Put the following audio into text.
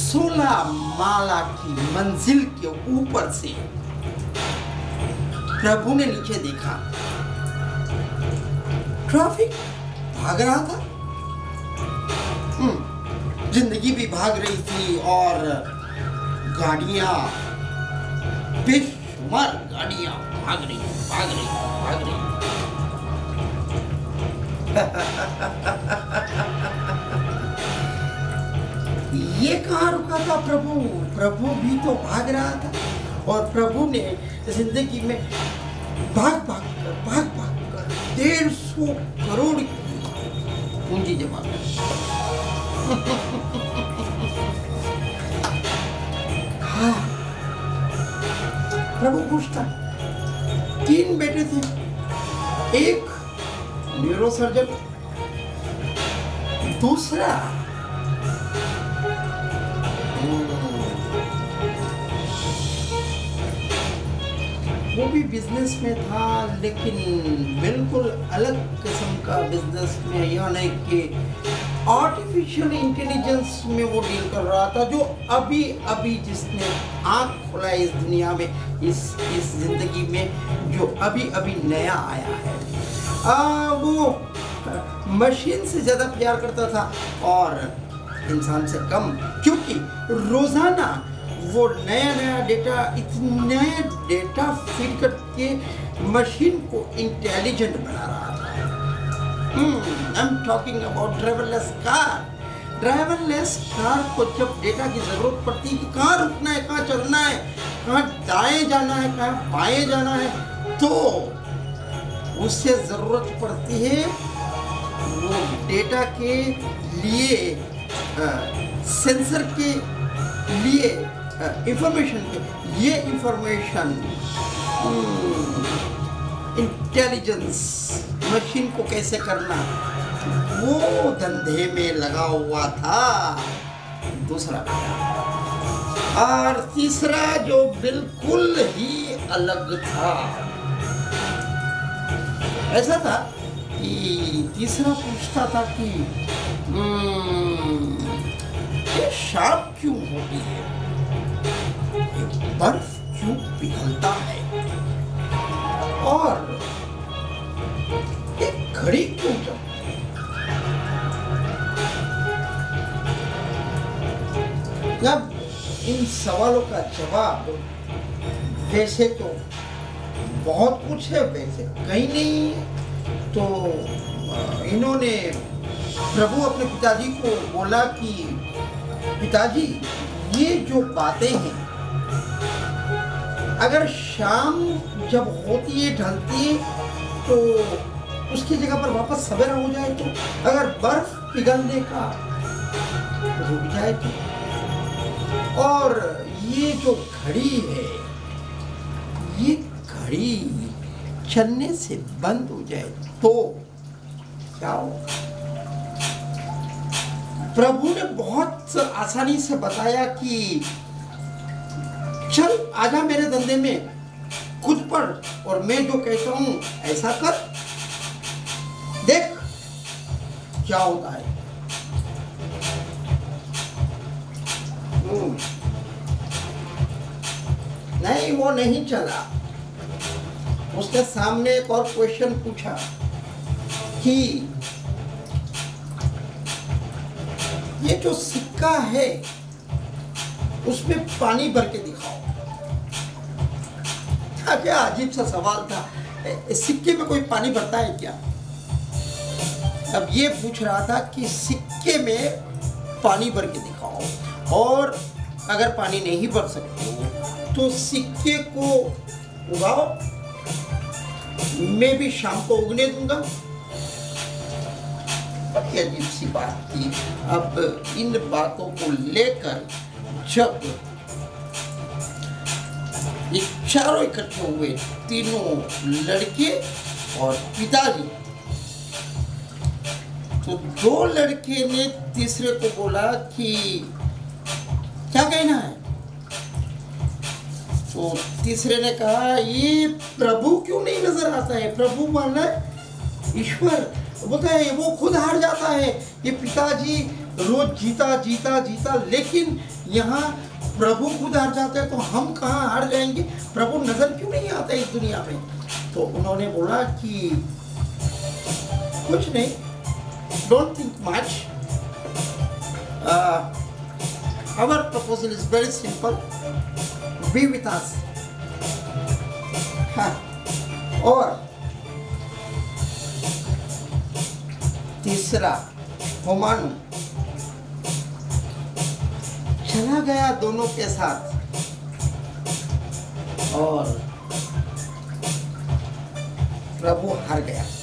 16 माला की मंजिल के ऊपर से प्रभु ने नीचे देखा, ट्रैफिक भाग रहा था। जिंदगी भी भाग रही थी और गाड़ियां, बेशुमार गाड़ियां भाग रही। ये कहाँ रुका था प्रभु? प्रभु भी तो भाग रहा था और प्रभु ने जिंदगी में भाग कर 150 करोड़ की पूंजी जमा कर। हाँ, प्रभु पूछता, 3 बेटे थे, एक न्यूरोसर्जन, दूसरा वो भी बिजनेस में था, लेकिन बिल्कुल अलग किस्म का बिजनेस में, यानी कि आर्टिफिशियल इंटेलिजेंस में वो डील कर रहा था। जो अभी अभी जिसने आँख खोला इस दुनिया में, इस जिंदगी में, जो अभी अभी नया आया है, वो मशीन से ज़्यादा प्यार करता था और इंसान से कम, क्योंकि रोज़ाना वो नया डेटा, इतना डेटा फीड करके मशीन को इंटेलिजेंट बना रहा था। I am talking about driverless car. Driverless car को जब डेटा की जरूरत पड़ती है कि कहाँ रुकना है, कहाँ चलना है, कहाँ दाएं जाना है, कहाँ बाएं जाना है, तो उससे जरूरत पड़ती है वो डेटा के लिए, सेंसर के लिए, इंफॉर्मेशन के, ये इंफॉर्मेशन इंटेलिजेंस मशीन को कैसे करना, वो धंधे में लगा हुआ था दूसरा बेटा। और तीसरा जो बिल्कुल ही अलग था, ऐसा था कि तीसरा पूछता था कि ये शाम क्यों होती है, बर्फ क्यों पिघलता है, और एक घड़ी क्यों चलती है। जब इन सवालों का जवाब, वैसे तो बहुत कुछ है, वैसे कहीं नहीं है, तो इन्होंने, प्रभु अपने पिताजी को बोला कि पिताजी, ये जो बातें हैं, अगर शाम जब होती है, ढलती है, तो उसकी जगह पर वापस सवेरा हो जाए, तो अगर बर्फ पिघलने का रुक जाए तो, और ये जो घड़ी है, ये घड़ी चलने से बंद हो जाए तो क्या होगा। प्रभु ने बहुत आसानी से बताया कि चल आजा मेरे धंधे में, खुद पढ़, और मैं जो कहता हूं ऐसा कर, देख क्या होता है। नहीं, वो नहीं चला। उसके सामने एक और क्वेश्चन पूछा कि ये जो सिक्का है उसमें पानी भर के दिखाओ। क्या अजीब सा सवाल था, सिक्के में कोई पानी भरता है क्या? अब ये पूछ रहा था कि सिक्के में पानी भर के दिखाओ, और अगर पानी नहीं भर सकते तो सिक्के को उगाओ, मैं भी शाम को उगने दूंगा। बड़ी अजीब सी बात थी। अब इन बातों को लेकर जब ये चारों इकट्ठे हुए, तीनों लड़के और पिताजी, तो 2 लड़के ने तीसरे को बोला कि क्या कहना है। तो तीसरे ने कहा, ये प्रभु क्यों नहीं नजर आता है? प्रभु माना ईश्वर, बोलता है वो खुद हार जाता है, ये पिताजी रोज जीता जीता जीता, लेकिन यहाँ प्रभु खुद हार जाते हैं, तो हम कहाँ हार जाएंगे? प्रभु नजर क्यों नहीं आता इस दुनिया में? तो उन्होंने बोला कि कुछ नहीं, don't think much, our proposal is very simple, be with us. और तीसरा होमानु चला गया दोनों के साथ, और प्रभु हार गया।